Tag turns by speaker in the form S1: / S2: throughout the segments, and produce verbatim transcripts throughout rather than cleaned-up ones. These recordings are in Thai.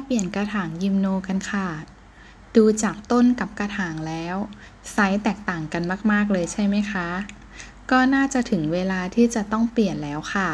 S1: ปลี่ยนกระถางยิมโนกันค่ะดูจากต้นกับกระถางแล้วไซส์แตกต่างกันมากๆเลยใช่ไหมคะก็น่าจะถึงเวลาที่จะต้องเปลี่ยนแล้วค่ะ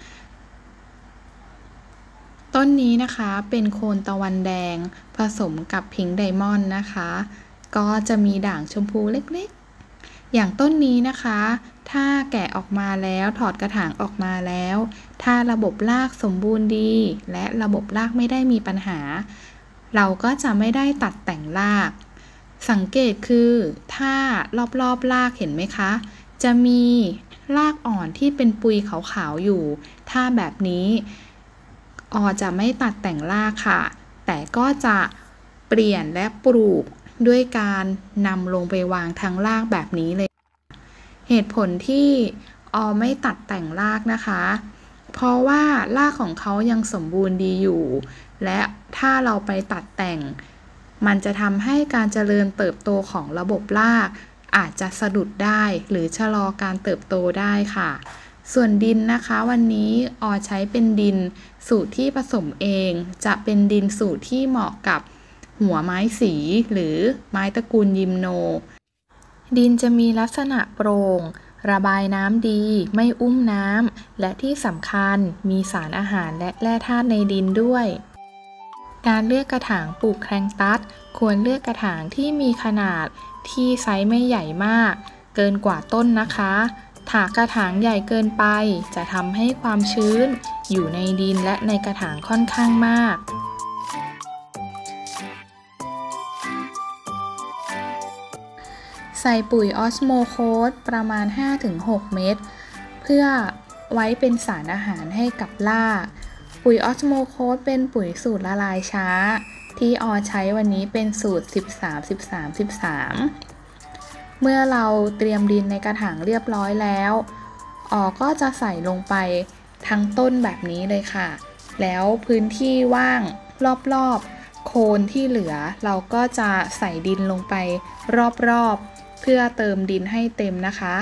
S1: ต้นนี้นะคะเป็นโคนตะวันแดงผสมกับพิงค์ไดมอนด์นะคะก็จะมีด่างชมพูเล็กๆอย่างต้นนี้นะคะถ้าแกะออกมาแล้วถอดกระถางออกมาแล้วถ้าระบบรากสมบูรณ์ดีและระบบรากไม่ได้มีปัญหาเราก็จะไม่ได้ตัดแต่งรากสังเกตคือถ้ารอบๆรากเห็นไหมคะจะมีรากอ่อนที่เป็นปุยขาวๆอยู่ถ้าแบบนี้ออจะไม่ตัดแต่งรากค่ะแต่ก็จะเปลี่ยนและปลูกด้วยการนำลงไปวางทั้งรากแบบนี้เลยเหตุผลที่ออไม่ตัดแต่งรากนะคะเพราะว่ารากของเขายังสมบูรณ์ดีอยู่และถ้าเราไปตัดแต่งมันจะทำให้การเจริญเติบโตของระบบรากอาจจะสะดุดได้หรือชะลอการเติบโตได้ค่ะส่วนดินนะคะวันนี้ออใช้เป็นดินสูตรที่ผสมเองจะเป็นดินสูตรที่เหมาะกับหัวไม้สีหรือไม้ตระกูลยิมโนดินจะมีลักษณะโปร่งระบายน้ำดีไม่อุ้มน้ำและที่สำคัญมีสารอาหารและแร่ธาตุในดินด้วยการเลือกกระถางปลูกแคงตัสควรเลือกกระถางที่มีขนาดที่ไซส์ไม่ใหญ่มากเกินกว่าต้นนะคะถ้ากระถางใหญ่เกินไปจะทำให้ความชื้นอยู่ในดินและในกระถางค่อนข้างมากใส่ปุ๋ยออสโมโคสประมาณ ห้าถึงหก เม็ดเพื่อไว้เป็นสารอาหารให้กับรากปุ๋ยออสโมโคสเป็นปุ๋ยสูตรละลายช้าที่ออใช้วันนี้เป็นสูตรสิบสาม สิบสาม สิบสามเมื่อเราเตรียมดินในกระถางเรียบร้อยแล้วออก็จะใส่ลงไปทั้งต้นแบบนี้เลยค่ะแล้วพื้นที่ว่างรอบๆโคนที่เหลือเราก็จะใส่ดินลงไปรอบๆเพื่อเติมดินให้เต็มนะคะ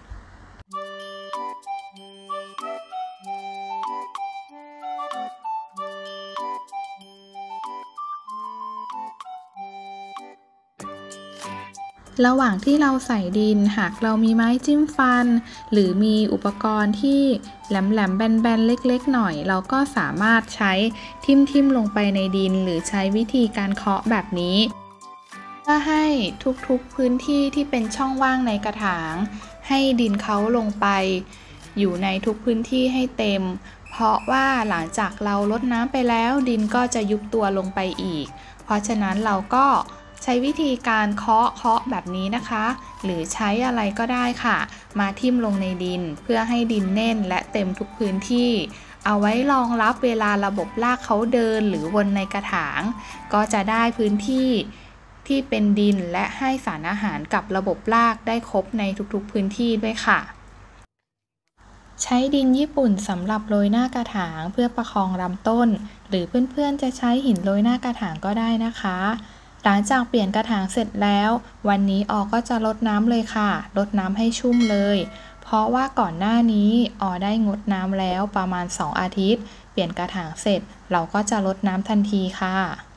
S1: ระหว่างที่เราใส่ดินหากเรามีไม้จิ้มฟันหรือมีอุปกรณ์ที่แหลมๆแบนๆเล็กๆหน่อยเราก็สามารถใช้ทิ่มๆลงไปในดินหรือใช้วิธีการเคาะแบบนี้เพื่อให้ทุกๆพื้นที่ที่เป็นช่องว่างในกระถางให้ดินเขาลงไปอยู่ในทุกพื้นที่ให้เต็มเพราะว่าหลังจากเรารดน้ำไปแล้วดินก็จะยุบตัวลงไปอีกเพราะฉะนั้นเราก็ใช้วิธีการเคาะเคาะแบบนี้นะคะหรือใช้อะไรก็ได้ค่ะมาทิ่มลงในดินเพื่อให้ดินแน่นและเต็มทุกพื้นที่เอาไว้รองรับเวลาระบบรากเขาเดินหรือวนในกระถางก็จะได้พื้นที่ที่เป็นดินและให้สารอาหารกับระบบรากได้ครบในทุกๆพื้นที่ด้วยค่ะใช้ดินญี่ปุ่นสำหรับโรยหน้ากระถางเพื่อประคองลำต้นหรือเพื่อนๆจะใช้หินโรยหน้ากระถางก็ได้นะคะหลังจากเปลี่ยนกระถางเสร็จแล้ววันนี้ออก็จะรดน้ำเลยค่ะรดน้ำให้ชุ่มเลยเพราะว่าก่อนหน้านี้ออได้งดน้ำแล้วประมาณสองอาทิตย์เปลี่ยนกระถางเสร็จเราก็จะรดน้ำทันทีค่ะ